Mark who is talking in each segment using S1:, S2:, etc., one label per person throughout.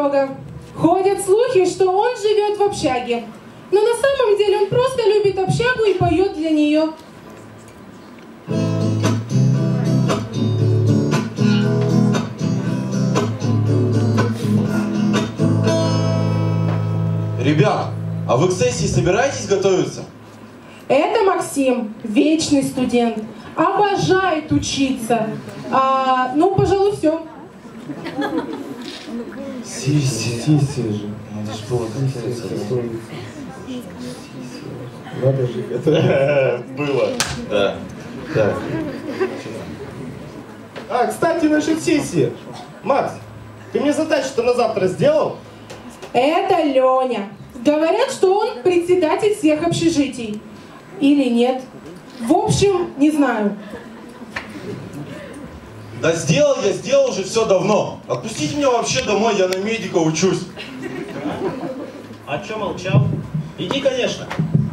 S1: Серега. Ходят слухи, что он живет в общаге. Но на самом деле он просто любит общагу и поет для нее.
S2: Ребят, а вы к сессии собираетесь готовиться?
S1: Это Максим, вечный студент. Обожает учиться. Ну, пожалуй, все.
S3: Сессия же.
S2: Надо же было готовиться.
S3: Надо же готовиться.
S2: Было. Да. Так.
S3: Кстати, насчет сессии. Макс, ты мне задачу-то на завтра сделал?
S1: Это Леня. Говорят, что он председатель всех общежитий. Или нет. В общем, не знаю.
S2: Да сделал уже все давно. Отпустите меня вообще домой, я на медика учусь.
S4: А чё молчал? Иди, конечно.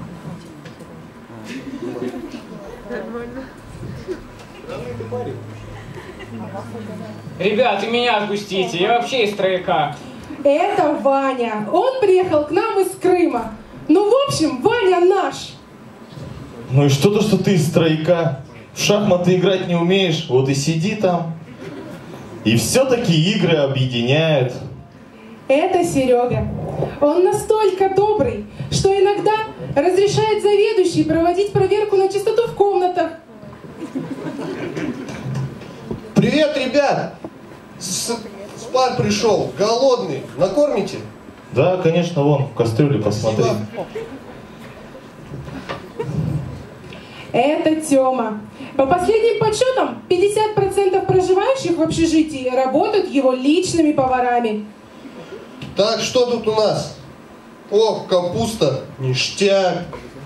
S5: Ребят, и меня отпустите, я вообще из трояка.
S1: Это Ваня. Он приехал к нам из Крыма. Ну, в общем, Ваня наш.
S2: Ну и что-то, что ты из трояка. В шахматы играть не умеешь, вот и сиди там. И все-таки игры объединяют.
S1: Это Серега. Он настолько добрый, что иногда разрешает заведующей проводить проверку на чистоту в комнатах.
S3: Привет, ребят! С пар пришел, голодный. Накормите?
S2: Да, конечно, вон, в кастрюле посмотри.
S1: Это Тёма. По последним подсчетам, 50% проживающих в общежитии работают его личными поварами.
S3: Так, что тут у нас? Ох, капуста, ништяк.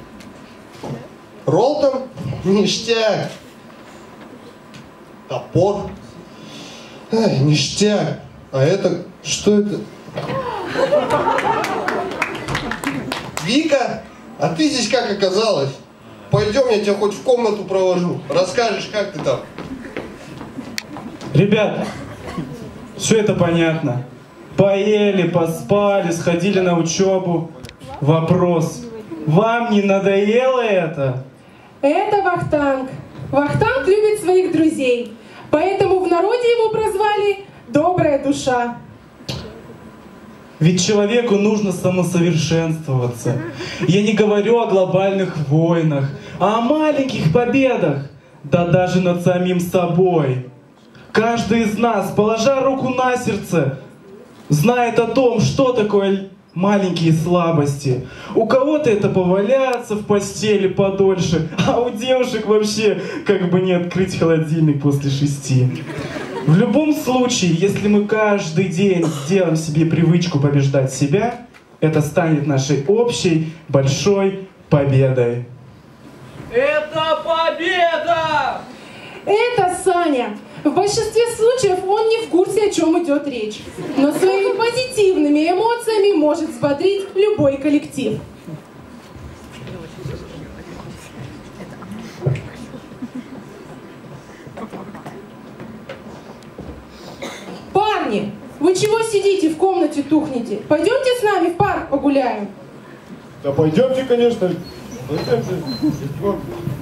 S3: Ролл там? Ништяк. Топор. Ай, ништяк. А это, что это? Вика, а ты здесь как оказалась? Пойдем, я тебя хоть в комнату провожу. Расскажешь, как ты там.
S6: Ребята, все это понятно. Поели, поспали, сходили на учебу. Вопрос. Вам не надоело это?
S1: Это Вахтанг. Вахтанг любит своих друзей. Поэтому в народе его прозвали «добрая душа».
S6: Ведь человеку нужно самосовершенствоваться. Я не говорю о глобальных войнах, а о маленьких победах, да даже над самим собой. Каждый из нас, положа руку на сердце, знает о том, что такое маленькие слабости. У кого-то это поваляться в постели подольше, а у девушек вообще как бы не открыть холодильник после 6. В любом случае, если мы каждый день сделаем себе привычку побеждать себя, это станет нашей общей большой победой.
S5: Это победа!
S1: Это Саня. В большинстве случаев он не в курсе, о чем идет речь. Но своими позитивными эмоциями может взбодрить любой коллектив. Парни, вы чего сидите в комнате тухнете? Пойдемте с нами в парк погуляем.
S3: Да пойдемте, конечно. Пойдемте.